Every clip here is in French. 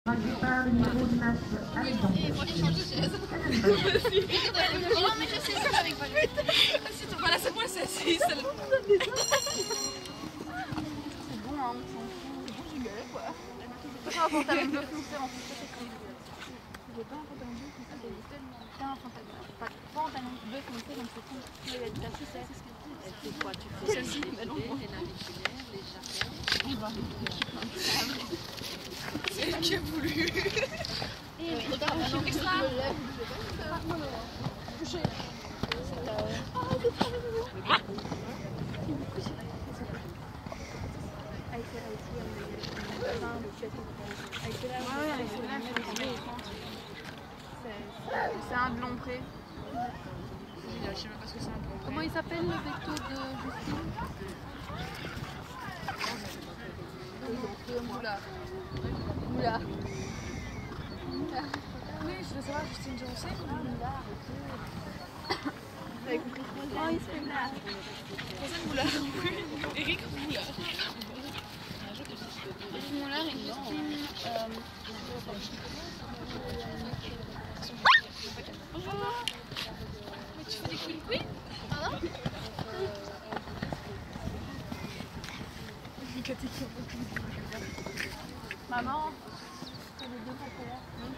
Départ numéro 9, Alban. Et moi je change de chaise. Non mais je sais, c'est avec moi. Voilà, c'est moi, c'est assis. C'est bon, hein, on s'en fout. C'est bon, j'ai gueulé quoi. C'est pas un pantalon bleu foncé en plus, c'est cool. J'ai pas un pantalon bleu foncé, c'est un pantalon bleu foncé, donc c'est tout. Il y a de la chaussette. C'est quoi, tu fais celle-ci, les naviculaires, les chapelles. On va. C'est elle qui a voulu. Et regarde, un extra. Touché. Oh, c'est trop mignon. C'est un blond pré. Je sais même pas ce que c'est un blond pré. Comment il s'appelle le veto de Justine? Moula. Moula. Oui, je veux savoir Justine Johnson. Moula. Vous avez compris? Oh, il se fait Moula. José Moula. Eric Moula. Eric Moula et Justine. Bonjour. Mais tu fais des couilles? Pardon? Maman, c'est les deux populaires. Oui.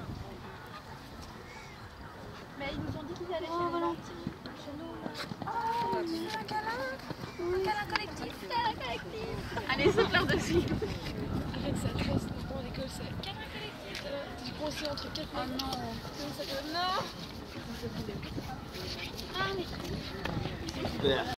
Mais ils nous ont dit qu'ils allaient chez Valentine. Chez nous. Oh, un câlin. Un câlin collectif. Câlin collectif. Allez, saute-leur dessus. Arrête, ça tresse. Pour l'école, c'est câlin collectif. Tu coincé entre 4 mecs. Oh non. Comment ça s'appelle? Non. Ah, mais...